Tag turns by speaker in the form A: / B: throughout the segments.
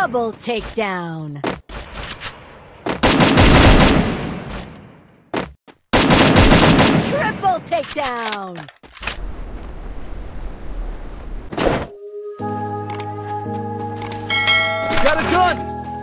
A: Double takedown. Triple takedown.
B: Got a gun!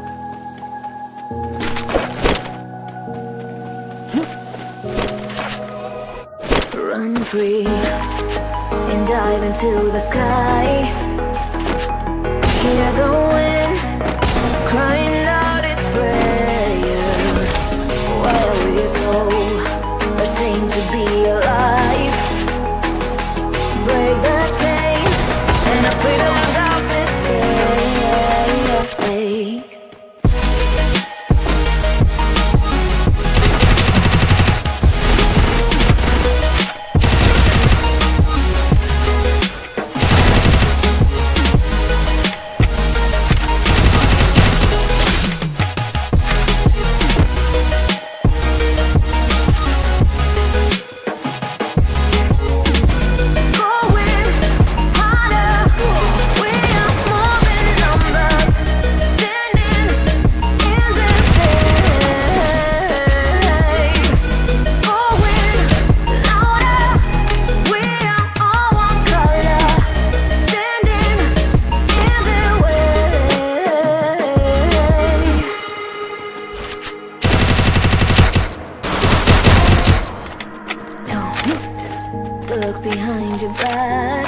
C: Run free and dive into the sky. Hear the wind crying out its prayer, while we're so ashamed to be alive. Break the chains and our freedom's ours to take. Look behind your back.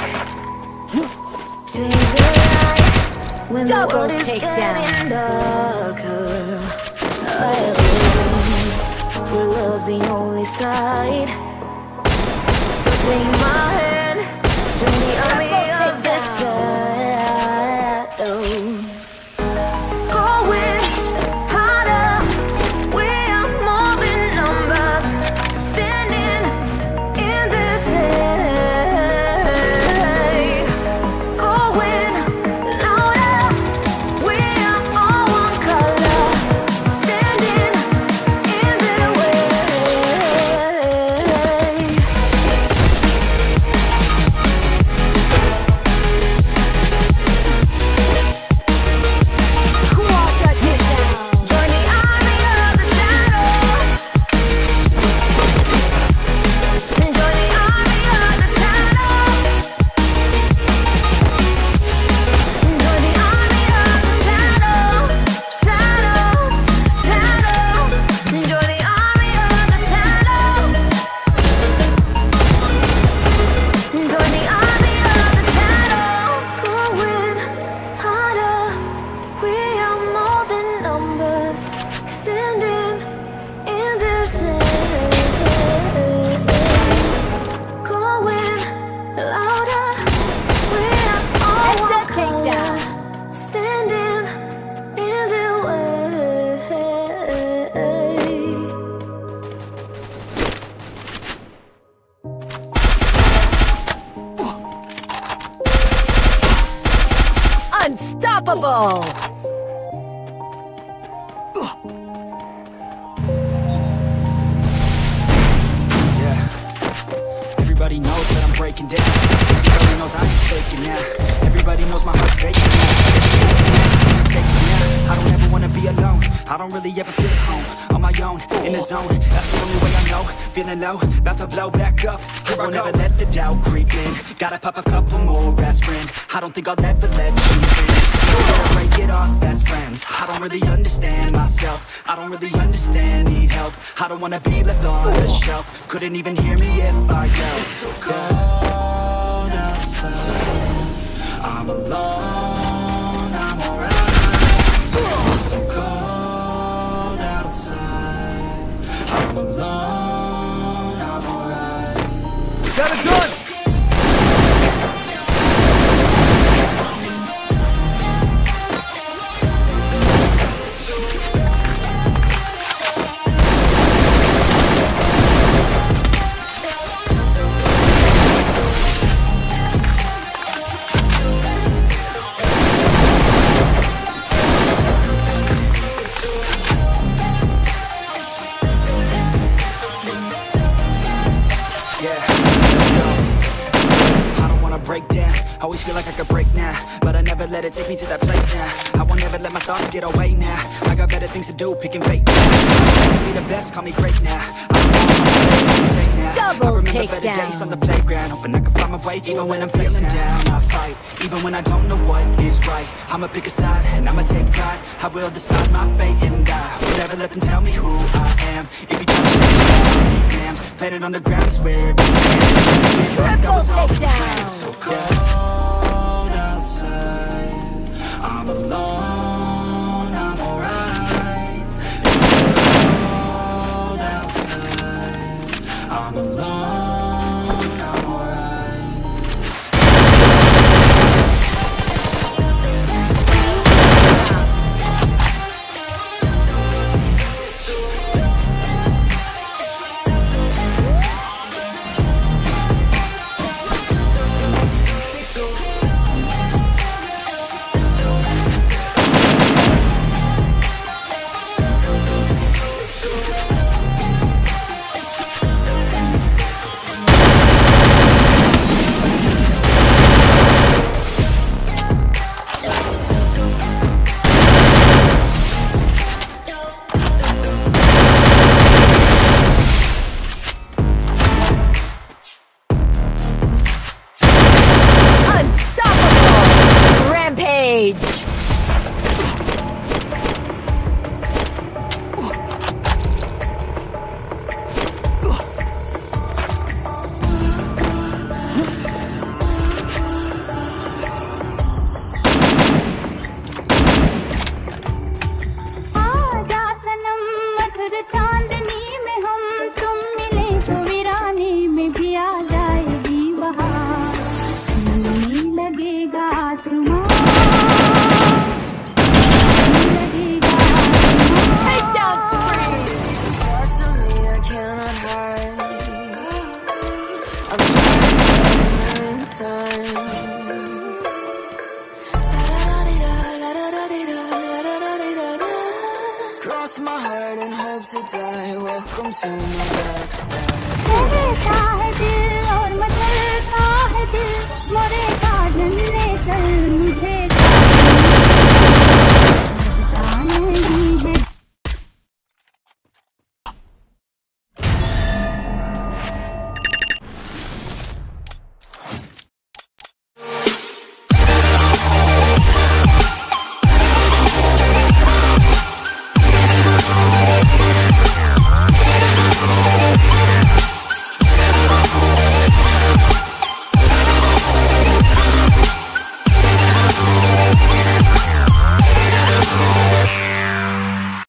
C: Chase the light when the world is getting darker. I have a dream where love's the only side. So take my hand, join the army of the shadows. Going harder, we are more than numbers. Standing in this shade. Going louder, we are all one color. Standing in the way.
A: Quadra takedown.
C: Join the army of the shadow. Join the army of the shadow. Join the army of the shadows. Shadows, shadows. Join the army of the shadows. Join the army of the shadows. Going harder, we are more than numbers. Standing in their shade. Going louder, we are all
A: And
C: one
A: a takedown.
C: color. Standing in their way.
A: Unstoppable.
D: Yeah. Everybody knows that I'm breaking down. Everybody knows I ain't faking now. Everybody knows my heart's faking now. Mistakes, but now I don't ever wanna be alone. I don't really ever feel at home. On my own, in the zone. That's the only way I know. Feeling low, about to blow back up. I won't ever let the doubt creep in. Gotta pop a couple more aspirin. I don't think I'll ever let you in. So gotta break it off as friends. I don't really understand myself. I don't really understand, need help. I don't wanna be left on the shelf. Couldn't even hear me if I yelled. It's so cold outside. I'm alone, I'm alright. It's so cold outside. I'm alone, I'm alright.
B: Got a gun!
D: gotta take me to that place now. I won't ever let my thoughts get away now. I got better things to do, picking fate now. Trying to be the best, call me great now.
A: Double
D: better days on the playground, hoping I can find my way. Even when I'm feeling down, I fight. Even when I don't know what is right, I'ma pick a side and I'ma take pride. I will decide my fate and I will never let them tell me who I am. If you try to shake me, I'll be damned. Planet on the ground is where it stands. That was always the plan. It's so cold outside, I'm alone, I'm alright. It's so cold outside, I'm alone, I'm alright. Cross my heart and hope to die. Welcome to my dark side.
E: रहता है दिल और मचलता है दिल मोरे साजन ले चल